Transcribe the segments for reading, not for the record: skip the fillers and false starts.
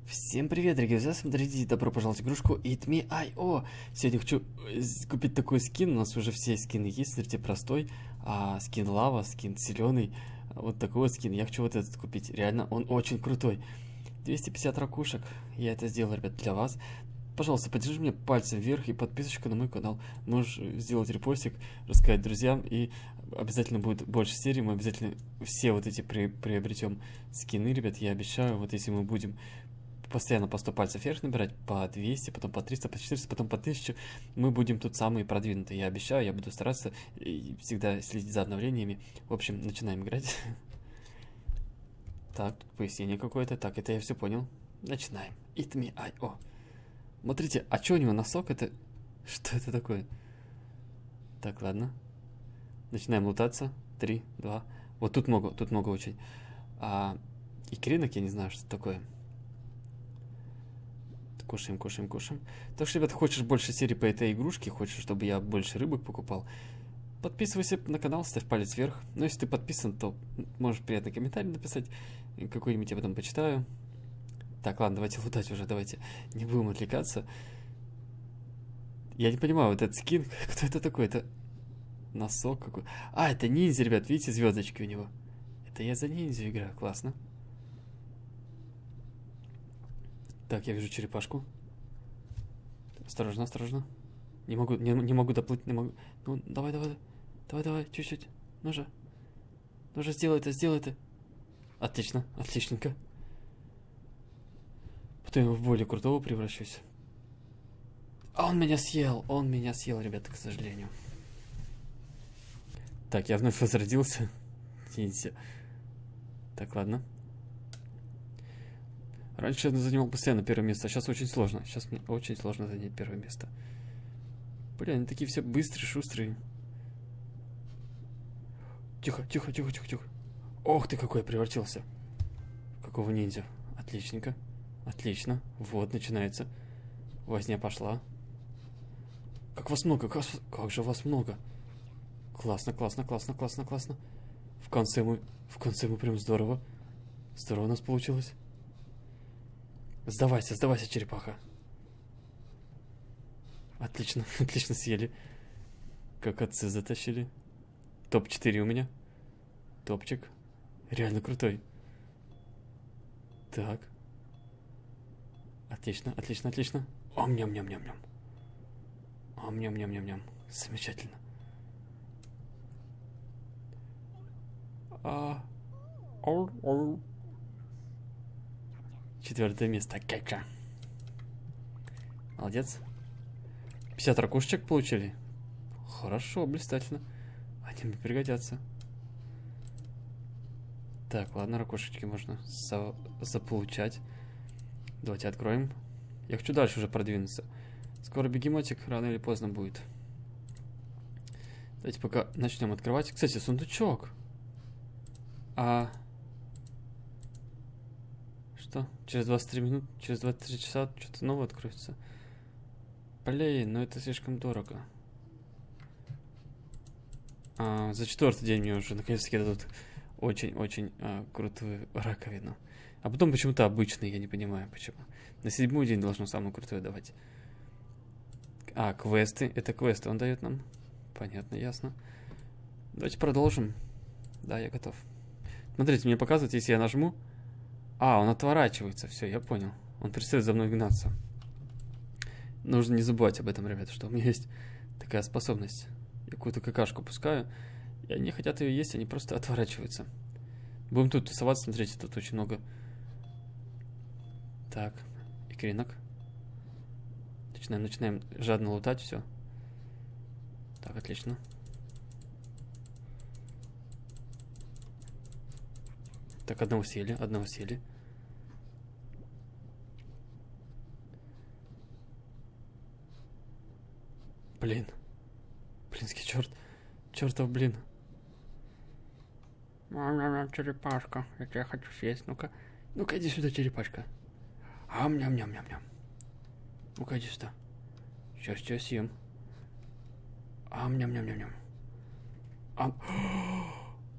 Всем привет, дорогие друзья, смотрите, добро пожаловать в игрушку Eat Me IO. Сегодня хочу купить такой скин, у нас уже все скины есть, смотрите, простой, скин лава, скин зеленый, вот такой вот скин, я хочу вот этот купить, реально, он очень крутой. 250 ракушек, я это сделал, ребят, для вас. Пожалуйста, поддержи меня пальцем вверх и подписочку на мой канал. Можешь сделать репостик, рассказать друзьям, и обязательно будет больше серий. Мы обязательно все вот эти приобретем скины, ребят, я обещаю. Вот если мы будем постоянно по 100 пальцев вверх набирать, по 200, потом по 300, по 400, потом по 1000, мы будем тут самые продвинутые. Я обещаю, я буду стараться и всегда следить за обновлениями. В общем, начинаем играть. Так, тут пояснение какое-то. Так, это я все понял. Начинаем. Eat Me IO. Смотрите, а что у него носок? Это... Что это такое? Так, ладно. Начинаем лутаться. 3, 2. Вот тут много очень. Икринок, я не знаю, что это такое. Кушаем. Так что, ребят, хочешь больше серий по этой игрушке, хочешь, чтобы я больше рыбок покупал, подписывайся на канал, ставь палец вверх. Но если ты подписан, то можешь приятный комментарий написать, какой-нибудь я потом почитаю. Так, ладно, давайте лутать уже, давайте не будем отвлекаться. Я не понимаю, вот этот скин, кто это такой? Это носок какой? Это ниндзя, ребят, видите, звездочки у него. Это я за ниндзю играю, классно. Так, я вижу черепашку. Осторожно. Не могу доплыть, не могу. Ну, давай, чуть-чуть. Ну же, сделай это. Отличненько. Потом я в более крутого превращусь. Он меня съел, ребята, к сожалению. Так, я вновь возродился. Извините. Так, ладно. Раньше я занимал постоянно первое место, а сейчас очень сложно. Сейчас мне очень сложно занять первое место. Блин, они такие все быстрые, шустрые. Тихо. Ох ты, какой я превратился. Какого ниндзя. Отличненько. Отлично. Вот, начинается. Возня пошла. Как вас много, как же вас много. Классно. В конце мы прям здорово. Здорово у нас получилось. Сдавайся, черепаха. Отлично съели. Как отцы затащили. Топ-4 у меня. Топчик. Реально крутой. Так. Отлично. Ом-ням-ням-ням-ням. Замечательно. Четвертое место. Кэча. Молодец. 50 ракушечек получили. Хорошо, блистательно. Они мне пригодятся. Так, ладно, ракушечки можно заполучать. Давайте откроем. Я хочу дальше уже продвинуться. Скоро бегемотик рано или поздно будет. Давайте пока начнем открывать. Кстати, сундучок. Что? Через 23 минут, через 23 часа что-то новое откроется. Блин, но это слишком дорого. За 4-й день мне уже наконец-таки дадут очень крутую раковину. А потом почему-то обычный, я не понимаю почему. На 7-й день должно самую крутую давать. Квесты. Это квесты он дает нам. Понятно, ясно. Давайте продолжим. Да, я готов. Смотрите, мне показывает, если я нажму. Он отворачивается. Все, я понял. Он перестает за мной гнаться. Нужно не забывать об этом, ребята, что у меня есть такая способность. Я какую-то какашку пускаю, и они хотят ее есть, они просто отворачиваются. Будем тут тусоваться, смотрите, тут очень много. Так, икринок. Начинаем жадно лутать все. Так, отлично. Так, одного съели. Блинский черт. Чертов блин. Черепашка. Я тебя хочу съесть. Ну-ка, иди сюда, черепашка. Ням-ням-ням-ням. Ну-ка, иди сюда. Сейчас тебя съем. Ням-ням-ням-ням.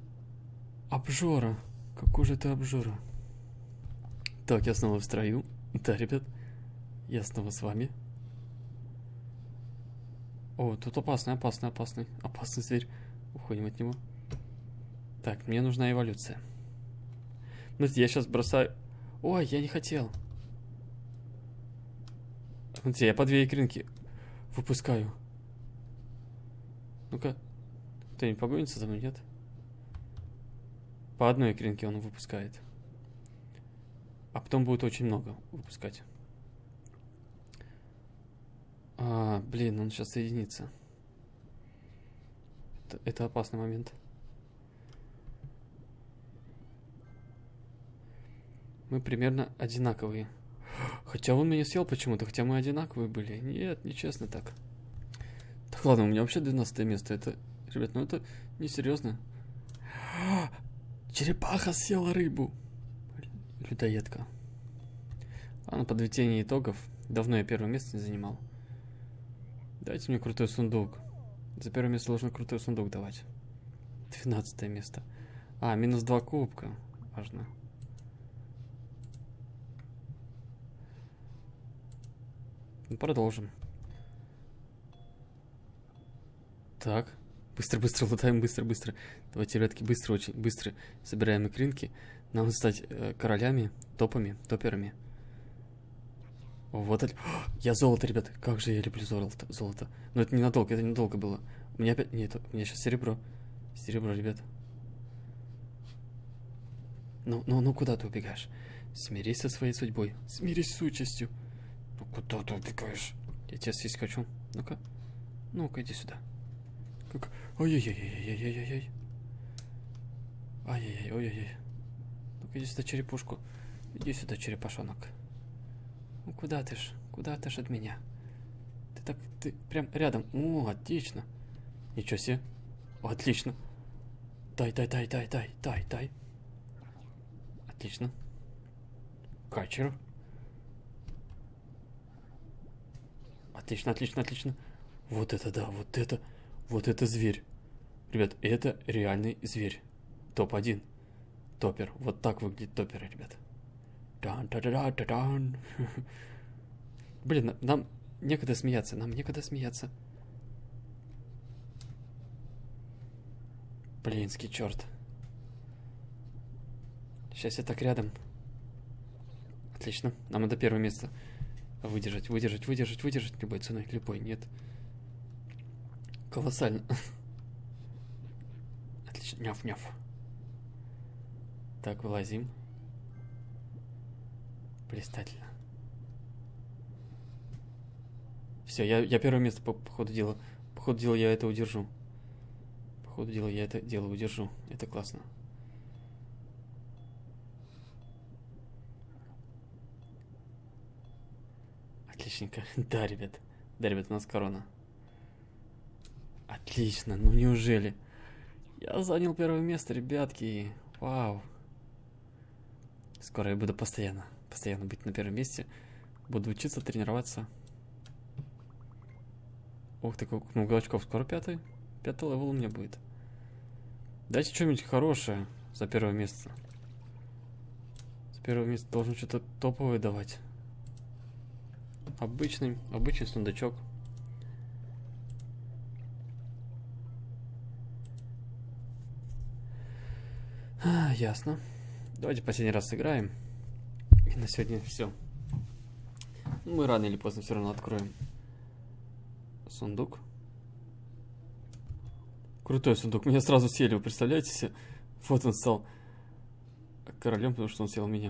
Обжора. Какой же ты обжора. Так, я снова в строю. Да, ребят, я снова с вами. О, тут опасный зверь. Уходим от него. Так, мне нужна эволюция. Смотрите, я сейчас бросаю... Ой, я не хотел. Смотрите, я по 2 икринки выпускаю. Ну-ка. Кто не погонится за мной, нет? По 1 икринке он выпускает. А потом будет очень много выпускать. Блин, он сейчас соединится. Это опасный момент. Мы примерно одинаковые. Хотя он меня съел почему-то, хотя мы одинаковые были. Нет, нечестно так. Так ладно, у меня вообще 12 место. Это, ребят, ну это несерьезно. Черепаха съела рыбу. Людоедка. Ладно, подведение итогов. Давно я 1 место не занимал. Дайте мне крутой сундук. За 1 место должен крутой сундук давать. 12 место. Минус 2 кубка. Важно. Ну, продолжим. Так. Быстро лутаем, быстро. Давайте, ребятки, очень быстро собираем икринки. Нам надо стать королями, топерами. О, вот это... Я золото, ребят. Как же я люблю золото. Но это ненадолго было. У меня опять... Нет, у меня сейчас серебро. Серебро, ребят. Ну, куда ты убегаешь? Смирись со своей судьбой. Смирись с участью. Ну, куда ты убегаешь? Я тебя съесть хочу. Ну-ка, иди сюда. Ой-ой-ой-ой-ой-ой-ой-ой. Ай-яй-яй-ой-ой-ой. Ну-ка, иди сюда, черепушку. Иди сюда, черепашонок. Ну, куда ты ж от меня? Ты прям рядом. О, отлично. Ничего себе. Отлично. Дай. Отлично. Качер. Отлично. Вот это да, вот это зверь. Ребят, это реальный зверь. Топ-1. Топер. Вот так выглядит топеры, ребят. Дан-та-да-да-да-дан. Блин, нам некогда смеяться. Блинский черт. Сейчас я так рядом. Отлично. Нам надо 1 место. Выдержать любой ценой. Нет. Колоссально. Отлично. Няв. Так, вылазим. Блистательно. Все, я 1 место по ходу дела. По ходу дела я это удержу. Это классно. Отличненько. Да, ребят, у нас корона. Отлично, ну неужели? Я занял 1 место, ребятки. Вау. Скоро я буду постоянно быть на 1 месте. Буду учиться, тренироваться. Ух ты, как много очков. Скоро 5-й левел у меня будет. Дайте что-нибудь хорошее за 1 место. За 1 место должен что-то топовое давать. Обычный сундучок. Ясно. Давайте последний раз сыграем. И на сегодня все. Мы рано или поздно все равно откроем сундук. Крутой сундук. Меня сразу съели, вы представляете себе? Вот он стал королем, потому что он съел меня.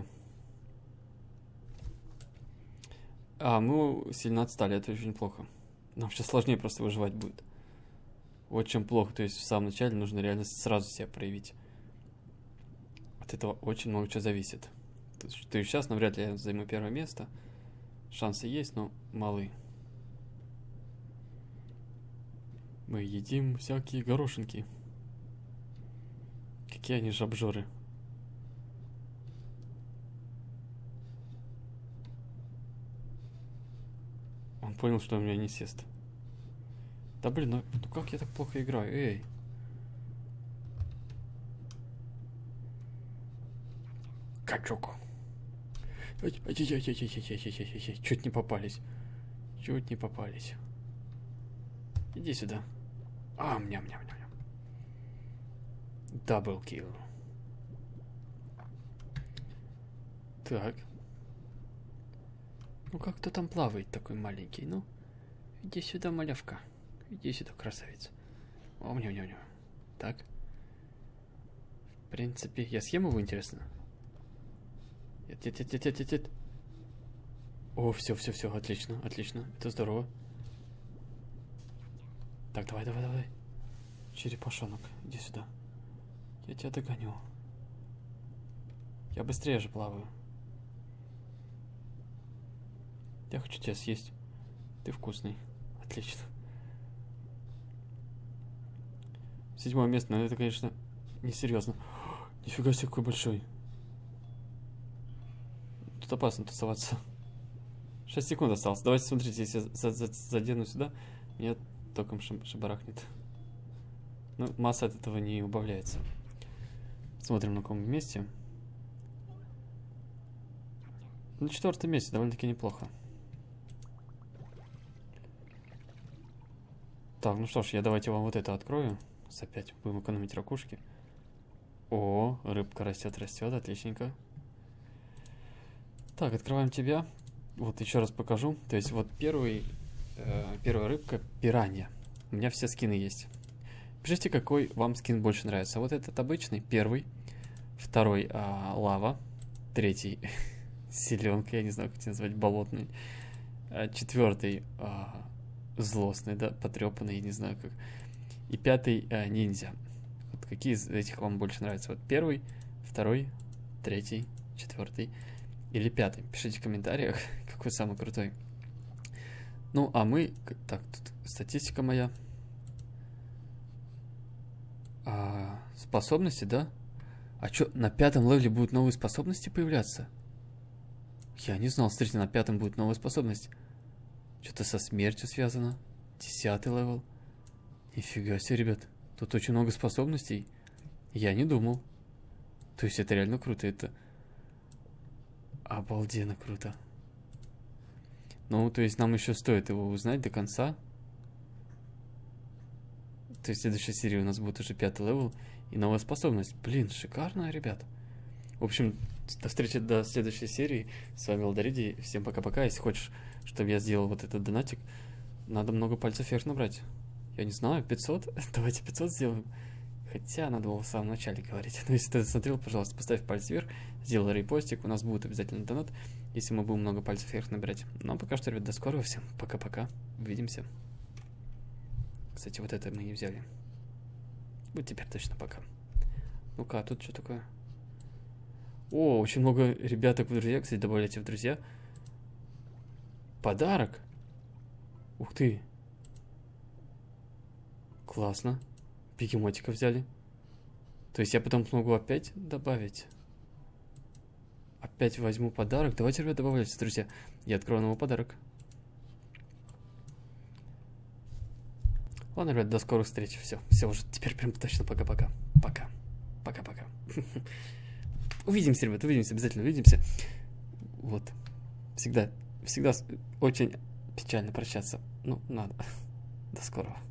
Мы сильно отстали, это очень плохо. Нам сейчас сложнее просто выживать будет. Очень плохо, то есть в самом начале нужно реально сразу себя проявить. От этого очень много чего зависит. То есть сейчас навряд ли я займу 1 место. Шансы есть, но малы. Мы едим всякие горошинки. Какие они жабжоры. Он понял, что он меня не съест. Да блин, ну как я так плохо играю? Эй. Качок. Чуть не попались. Чуть не попались. Иди сюда. Ням-ням-ням. Даблкил. Так. Ну как кто там плавает такой маленький? Ну, иди сюда, малявка. Иди сюда, красавица. Ням-ням-ням. Так. В принципе, я съем его, интересно? Нет. О, все, отлично. Это здорово. Так, давай. Черепашонок, иди сюда. Я тебя догоню. Я быстрее же плаваю. Я хочу тебя съесть. Ты вкусный. Отлично. 7-е место, но это, конечно, несерьезно. Нифига себе, какой большой. Тут опасно тусоваться. 6 секунд осталось. Давайте смотрите, если я задену сюда, меня током шибарахнет. Ну, масса от этого не убавляется. Смотрим, на каком месте. На 4-м месте, довольно-таки неплохо. Так, ну что ж, я давайте вам вот это открою. Опять будем экономить ракушки. О, рыбка растет, отличненько. Так, открываем тебя. Вот еще раз покажу. То есть вот первая рыбка пиранья. У меня все скины есть. Пишите, какой вам скин больше нравится. Вот этот обычный, первый. Второй лава. Третий селенка, я не знаю, как это назвать, болотный. Четвертый злостный, да, потрепанный, я не знаю как. И 5-й ниндзя. Вот какие из этих вам больше нравятся? Вот первый, второй, третий, 4-й или 5-й. Пишите в комментариях, какой самый крутой. Ну, а мы... Так, тут статистика моя. Способности, да? А что, на 5-м левеле будут новые способности появляться? Я не знал, смотрите, на 5-м будет новая способность. Что-то со смертью связано. 10-й левел. Нифига себе, ребят. Тут очень много способностей. Я не думал. То есть это реально круто. Это обалденно круто. Ну, то есть нам еще стоит его узнать до конца. То есть в следующей серии у нас будет уже 5-й левел и новая способность. Блин, шикарно, ребят. В общем, до встречи до следующей серии. С вами Лдориди. Всем пока-пока. Если хочешь, чтобы я сделал вот этот донатик, надо много пальцев вверх набрать. Я не знаю, 500? Давайте 500 сделаем. Хотя надо было в самом начале говорить. Но если ты смотрел, пожалуйста, поставь палец вверх, сделай репостик, у нас будет обязательно донат, если мы будем много пальцев вверх набирать. Ну а пока что, ребят, до скорого, всем пока-пока, увидимся. Кстати, вот это мы не взяли. Вот теперь точно пока. Ну-ка, а тут что такое? О, очень много ребяток в друзья, кстати, добавляйте в друзья. Подарок? Ух ты! Классно. Бегемотика взяли. То есть я потом смогу опять добавить. Опять возьму подарок. Давайте, ребят, добавляйте, друзья. Я открою новый подарок. Ладно, ребят, до скорых встреч. Все уже теперь прям точно пока-пока. Пока-пока. Увидимся, ребят, обязательно увидимся. Вот. Всегда очень печально прощаться. Ну, надо. До скорого.